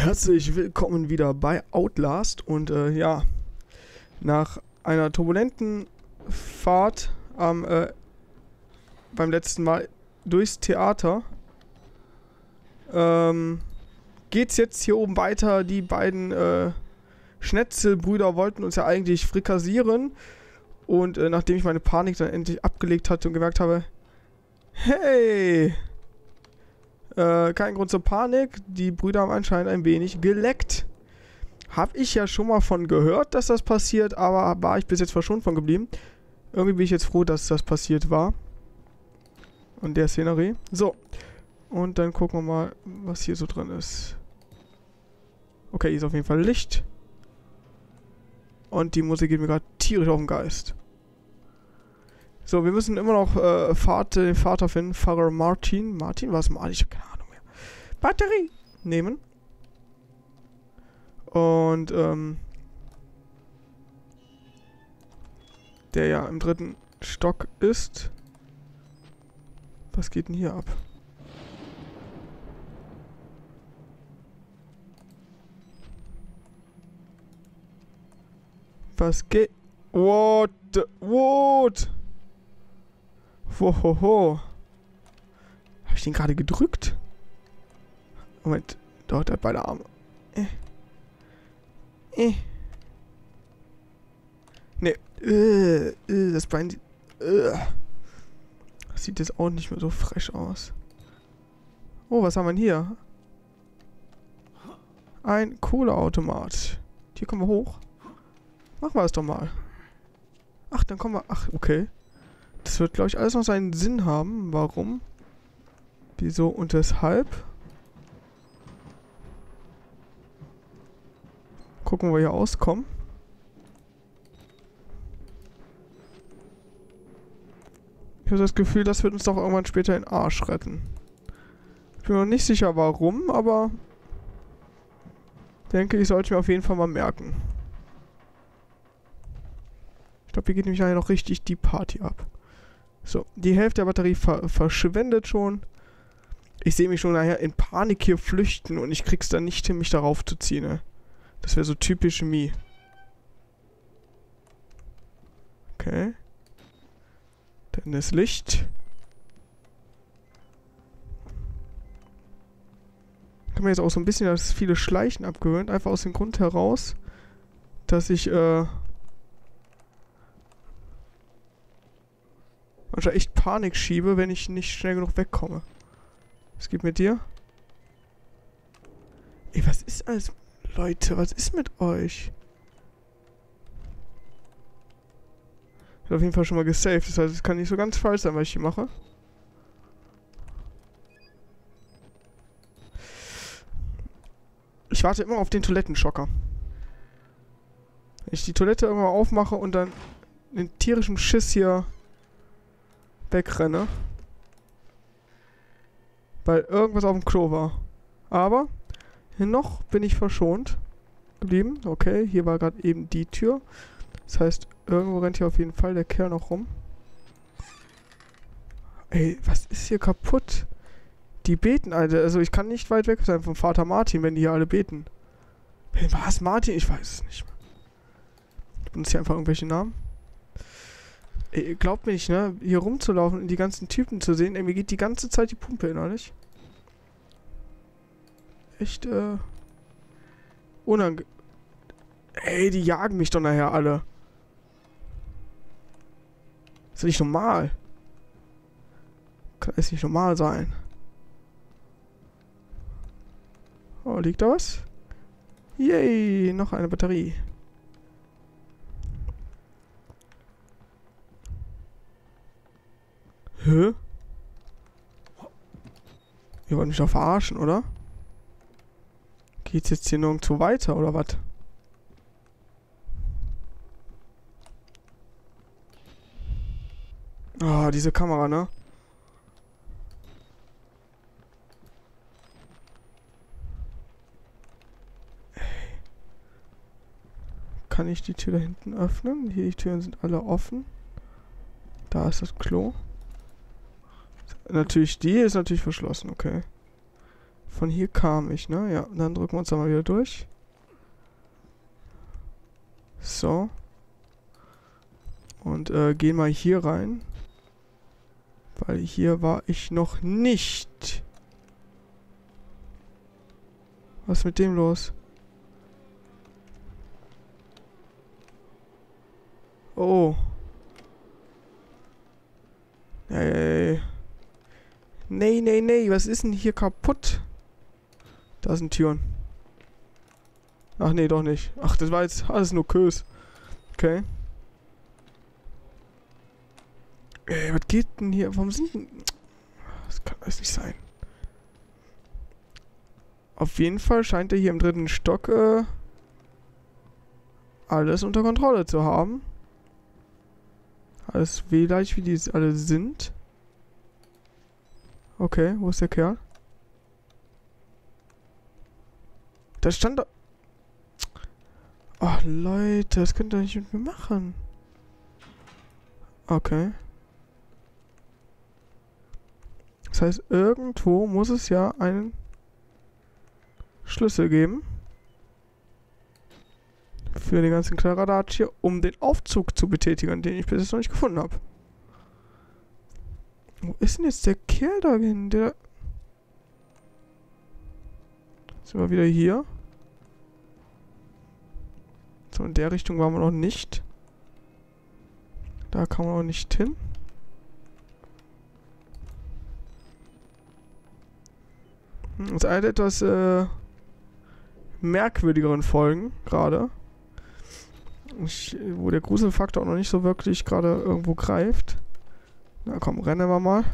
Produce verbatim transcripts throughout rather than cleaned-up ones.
Herzlich willkommen wieder bei Outlast und äh, ja, nach einer turbulenten Fahrt am, äh, beim letzten Mal durchs Theater ähm, geht's jetzt hier oben weiter. Die beiden äh, Schnetzelbrüder wollten uns ja eigentlich frikassieren und äh, nachdem ich meine Panik dann endlich abgelegt hatte und gemerkt habe, hey, Äh, kein Grund zur Panik. Die Brüder haben anscheinend ein wenig geleckt. Hab ich ja schon mal von gehört, dass das passiert, aber war ich bis jetzt verschont von geblieben. Irgendwie bin ich jetzt froh, dass das passiert war. Und der Szenerie. So. Und dann gucken wir mal, was hier so drin ist. Okay, hier ist auf jeden Fall Licht. Und die Musik geht mir gerade tierisch auf den Geist. So, wir müssen immer noch äh, Vater, den Vater finden. Pfarrer Martin. Martin, was Martin? Ich hab keine Ahnung mehr. Batterie nehmen. Und, ähm. der ja im dritten Stock ist. Was geht denn hier ab? Was geht? What? The, what? Wohoho. Habe ich den gerade gedrückt? Moment. Dort hat beide Arme. Äh. Äh. Ne. Äh. Äh. Das Bein sieht. Äh. Das sieht jetzt auch nicht mehr so fresh aus. Oh, was haben wir denn hier? Ein Kohleautomat. Hier kommen wir hoch. Machen wir es doch mal. Ach, dann kommen wir. Ach, okay. Das wird, glaube ich, alles noch seinen Sinn haben. Warum? Wieso und weshalb? Gucken, wo wir hier auskommen. Ich habe das Gefühl, das wird uns doch irgendwann später den Arsch retten. Ich bin mir noch nicht sicher, warum, aber denke, ich sollte mir auf jeden Fall mal merken. Ich glaube, hier geht nämlich nachher noch richtig die Party ab. So, die Hälfte der Batterie ver verschwendet schon. Ich sehe mich schon nachher in Panik hier flüchten und ich krieg's dann nicht hin, mich darauf zu ziehen, ne? Das wäre so typisch me. Okay. Dann das Licht. Kann man jetzt auch so ein bisschen das viele Schleichen abgewöhnen. Einfach aus dem Grund heraus, dass ich, äh... manchmal echt Panik schiebe, wenn ich nicht schnell genug wegkomme. Was geht mit dir? Ey, was ist alles... Leute, was ist mit euch? Ich habe auf jeden Fall schon mal gesaved. Das heißt, es kann nicht so ganz falsch sein, was ich hier mache. Ich warte immer auf den Toilettenschocker. Wenn ich die Toilette irgendwann aufmache und dann den tierischen Schiss hier wegrenne. Weil irgendwas auf dem Klo war. Aber noch bin ich verschont geblieben. Okay, hier war gerade eben die Tür. Das heißt, irgendwo rennt hier auf jeden Fall der Kerl noch rum. Ey, was ist hier kaputt? Die beten, Alter. Also ich kann nicht weit weg sein vom Vater Martin, wenn die hier alle beten. Was, Martin? Ich weiß es nicht mehr. Ich benutze hier einfach irgendwelche Namen. Ey, glaubt mir nicht, ne? Hier rumzulaufen und die ganzen Typen zu sehen. Ey, mir geht die ganze Zeit die Pumpe innerlich. Echt, äh... unange... Ey, die jagen mich doch nachher alle. Das ist nicht normal. Kann es nicht normal sein. Oh, liegt da was? Yay, noch eine Batterie. Hä? Ihr wollt mich doch verarschen, oder? Geht's jetzt hier nirgendwo weiter, oder was? Ah, oh, diese Kamera, ne? Kann ich die Tür da hinten öffnen? Hier, die Türen sind alle offen. Da ist das Klo. Natürlich, die ist natürlich verschlossen, okay. Von hier kam ich, ne? Ja, dann drücken wir uns da mal wieder durch. So. Und äh, gehen mal hier rein. Weil hier war ich noch nicht. Was ist mit dem los? Oh. Ey. Nee, nee, nee. Was ist denn hier kaputt? Da sind Türen. Ach nee, doch nicht. Ach, das war jetzt alles nur Kös. Okay. Ey, was geht denn hier? Warum sind denn... Das kann alles nicht sein. Auf jeden Fall scheint er hier im dritten Stock äh, alles unter Kontrolle zu haben. Alles wehleid, wie die alle sind. Okay, wo ist der Kerl? Da stand da... Ach Leute, das könnt ihr nicht mit mir machen. Okay. Das heißt, irgendwo muss es ja einen Schlüssel geben. Für den ganzen Kladderadatsch hier, um den Aufzug zu betätigen, den ich bis jetzt noch nicht gefunden habe. Wo ist denn jetzt der Kerl da hin? Der... Sind wir wieder hier? So, in der Richtung waren wir noch nicht. Da kann man auch nicht hin. Das ist eine etwas äh, merkwürdigeren Folgen gerade. Wo der Gruselfaktor auch noch nicht so wirklich gerade irgendwo greift. Na komm, rennen wir mal.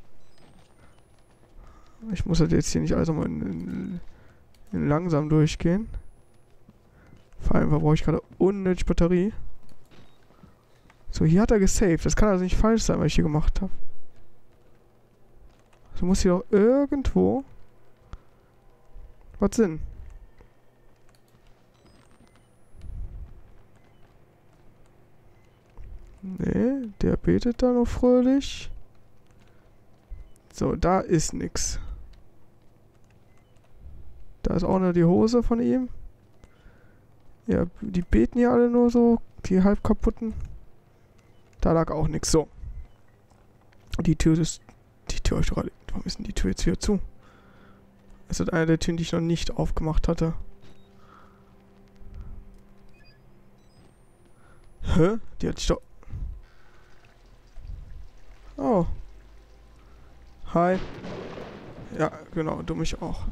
Ich muss halt jetzt hier nicht alles nochmal in, in, in langsam durchgehen. Vor allem brauche ich gerade unnötig Batterie. So, hier hat er gesaved. Das kann also nicht falsch sein, was ich hier gemacht habe. Also muss hier doch irgendwo was Sinn. Nee, der betet da noch fröhlich. So, da ist nix. Da ist auch nur die Hose von ihm. Ja, die beten ja alle nur so, die halb kaputten. Da lag auch nix. So. Die Tür ist... Die Tür ist gerade... Warum ist denn die Tür jetzt wieder zu? Das ist eine der Türen, die ich noch nicht aufgemacht hatte. Hä? Die hatte ich doch... Oh. Hi. Ja, genau, du mich auch.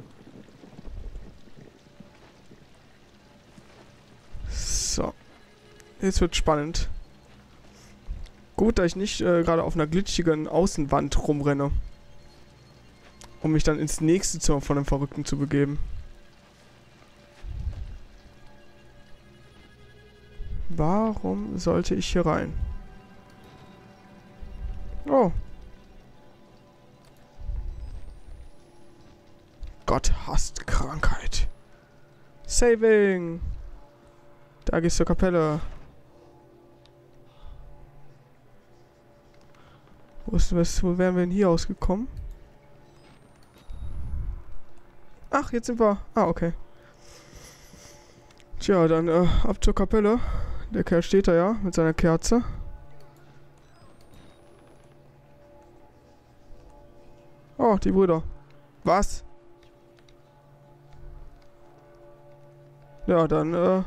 So. Jetzt wird spannend. Gut, dass ich nicht äh, gerade auf einer glitschigen Außenwand rumrenne. Um mich dann ins nächste Zimmer von dem Verrückten zu begeben. Warum sollte ich hier rein? Oh. Gott hasst Krankheit. Saving. Da gehst du zur Kapelle. Wo, ist, was, wo wären wir denn hier ausgekommen? Ach, jetzt sind wir... Ah, okay. Tja, dann äh, ab zur Kapelle. Der Kerl steht da ja mit seiner Kerze. Oh, die Brüder. Was? Ja, dann, äh...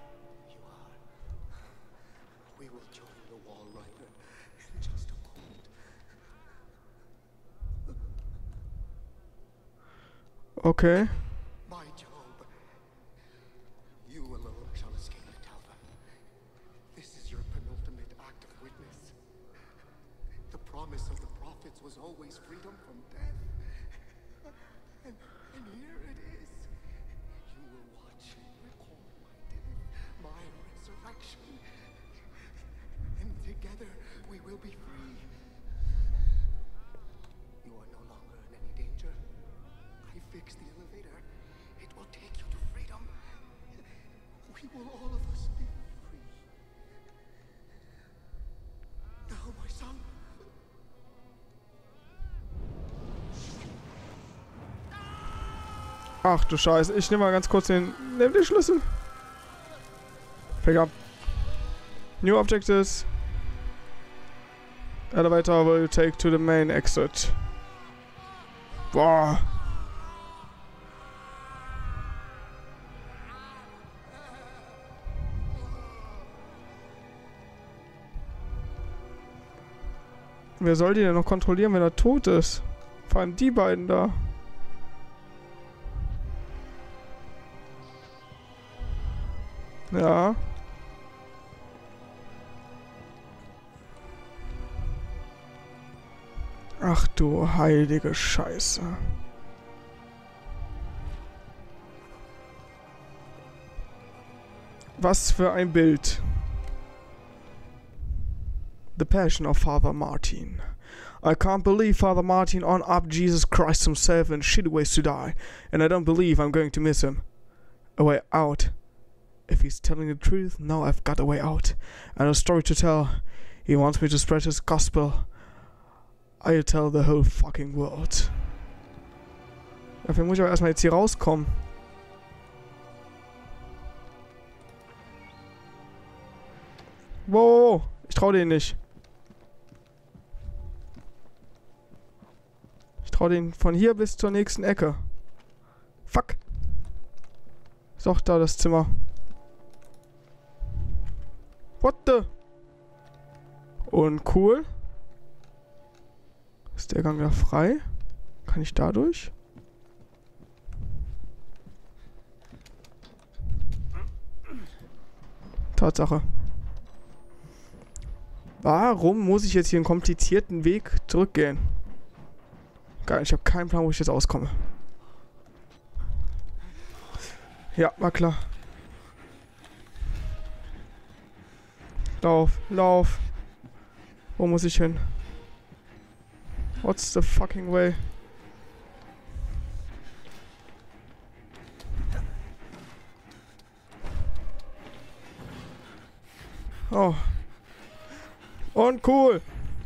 Okay. My Job, you alone shall escape the Talva. This is your penultimate act of witness. The promise of the prophets was always freedom from death. And, and here it is. You will watch and record my death, my resurrection. And together we will be free. You are no longer in any danger. I fixed the elevator. It will take you to freedom. We will all of us be free. Now, my son. Ach du Scheiße, ich nehme mal ganz kurz den... Nimm den Schlüssel. Pick up. New objectives. Elevator will take to the main exit. Boah. Wer soll die denn noch kontrollieren, wenn er tot ist? Vor allem die beiden da. Ja. Ach du heilige Scheiße. Was für ein Bild. The Passion of Father Martin. I can't believe Father Martin on up Jesus Christ himself in shitty ways to die. And I don't believe I'm going to miss him. A way out. If he's telling the truth, now I've got a way out. And a story to tell. He wants me to spread his gospel. I'll tell the whole fucking world. Dafür muss ich aber erstmal jetzt hier rauskommen. Wow, ich trau denen nicht. Ich trau denen von hier bis zur nächsten Ecke. Fuck. Ist doch da das Zimmer. What the? Und cool. Ist der Gang da frei? Kann ich da durch? Tatsache. Warum muss ich jetzt hier einen komplizierten Weg zurückgehen? Geil, ich habe keinen Plan, wo ich jetzt auskomme. Ja, war klar. Lauf, lauf. Wo muss ich hin? What's the fucking way? Oh. Und cool.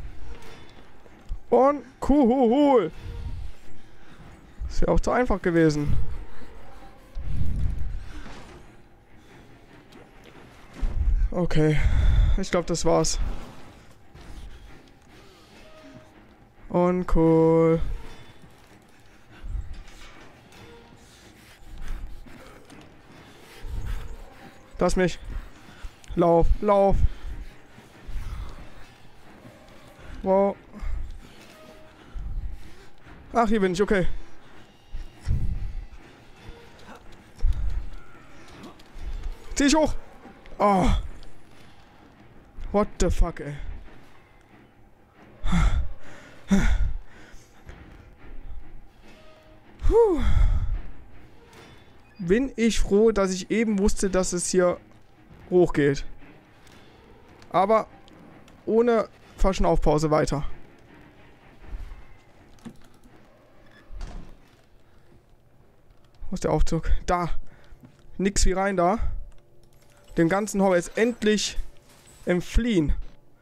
Und cool. Ist ja auch zu einfach gewesen. Okay. Ich glaube, das war's. Und cool. Lass mich. Lauf, lauf. Wow. Ach, hier bin ich, okay. Zieh ich hoch. Oh. What the fuck, ey. Puh. Bin ich froh, dass ich eben wusste, dass es hier hochgeht. Aber ohne Aufpause weiter. Wo ist der Aufzug? Da. Nix wie rein da. Dem ganzen Horror jetzt endlich entfliehen.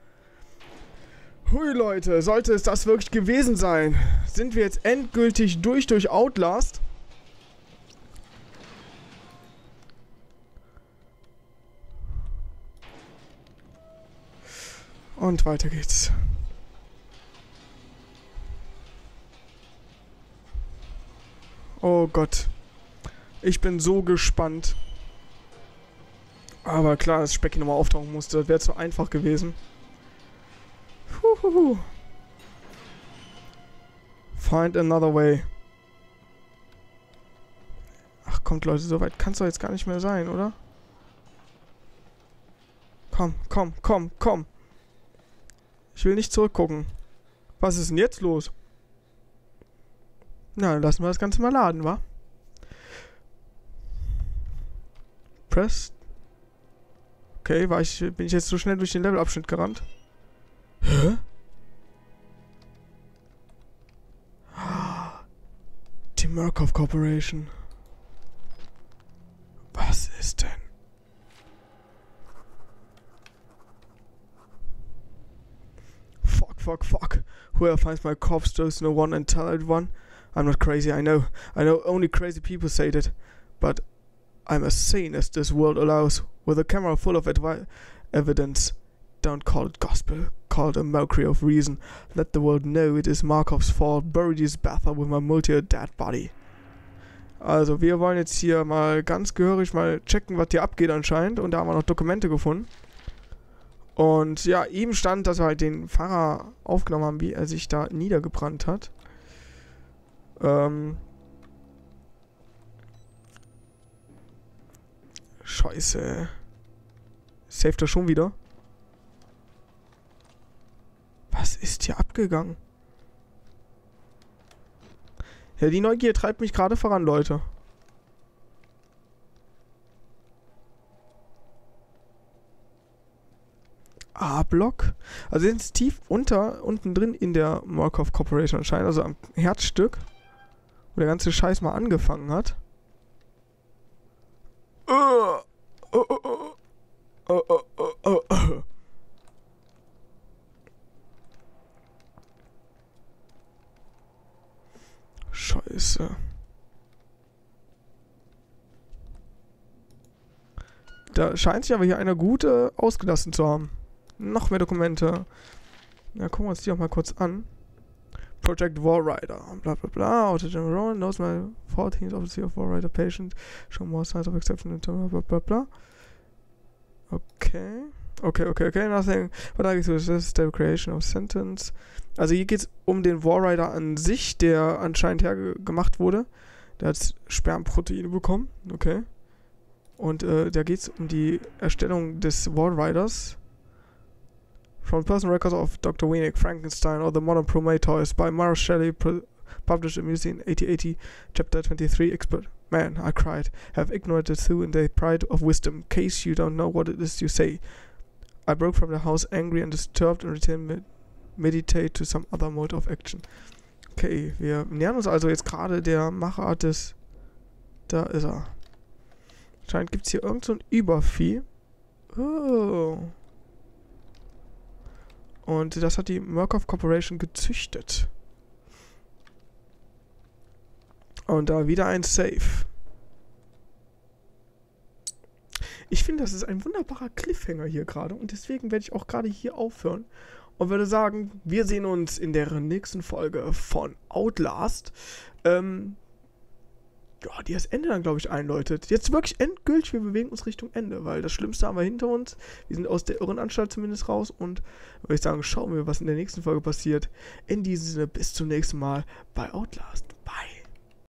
Hui Leute, sollte es das wirklich gewesen sein? Sind wir jetzt endgültig durch durch Outlast? Und weiter geht's. Oh Gott. Ich bin so gespannt. Aber klar, dass Specky nochmal auftauchen musste. Das wäre zu einfach gewesen. Huhuhu. Find another way. Ach kommt Leute, so weit kann es doch jetzt gar nicht mehr sein, oder? Komm, komm, komm, komm. Ich will nicht zurückgucken. Was ist denn jetzt los? Na, dann lassen wir das Ganze mal laden, wa? Press. Okay, war ich, bin ich jetzt so schnell durch den Levelabschnitt gerannt? Hä? Die Murkoff Corporation. Was ist denn? Fuck, fuck, fuck. Whoever finds my corpse knows no one and tell everyone. I'm not crazy, I know. I know only crazy people say that. But I'm as sane as this world allows. With a camera full of advi- evidence. Don't call it gospel. Call it a mockery of reason. Let the world know it is Markovs fault. Bury this bastard with my multi-dead body. Also, wir wollen jetzt hier mal ganz gehörig mal checken, was hier abgeht anscheinend. Und da haben wir noch Dokumente gefunden. Und ja, eben stand, dass wir halt den Pfarrer aufgenommen haben, wie er sich da niedergebrannt hat. Ähm. Scheiße. Saved er schon wieder? Was ist hier abgegangen? Ja, die Neugier treibt mich gerade voran, Leute. A-Block. Also sind es tief unter, unten drin in der Markov Corporation anscheinend, also am Herzstück, wo der ganze Scheiß mal angefangen hat. Uh, uh, uh, uh, uh, uh, uh, uh. Scheiße. Da scheint sich aber hier einer gut äh, ausgelassen zu haben. Noch mehr Dokumente. Ja, gucken wir uns die auch mal kurz an. Project Warrider. Bla bla bla. Auto General knows my fourteenth officer of Warrider patient. Show more signs of exception. Bla bla bla. Okay. Okay, okay, okay. Nothing. But I guess this the creation of sentence. Also hier geht es um den Warrider an sich, der anscheinend hergemacht wurde. Der hat Spermproteine bekommen. Okay. Und äh, da geht es um die Erstellung des Warriders. From personal records of Doctor Weenig, Frankenstein, or the Modern Prometheus by Mara Shelley, published in Museum eighteen eighty, Chapter twenty-three, Expert. Man, I cried, have ignored the two in the pride of wisdom, case you don't know what it is you say. I broke from the house angry and disturbed and returned med meditate to some other mode of action. Okay, wir nähern uns also jetzt gerade der Machart des... Da ist er. Anscheinend gibt es hier irgend so ein Übervieh. Oh. Und das hat die Markov Corporation gezüchtet. Und da wieder ein Safe. Ich finde, das ist ein wunderbarer Cliffhanger hier gerade. Und deswegen werde ich auch gerade hier aufhören. Und würde sagen, wir sehen uns in der nächsten Folge von Outlast. Ähm... Ja, die das Ende dann, glaube ich, einläutet. Jetzt wirklich endgültig, wir bewegen uns Richtung Ende, weil das Schlimmste haben wir hinter uns. Wir sind aus der Irrenanstalt zumindest raus und würde ich sagen, schauen wir, was in der nächsten Folge passiert. In diesem Sinne, bis zum nächsten Mal bei Outlast. Bye.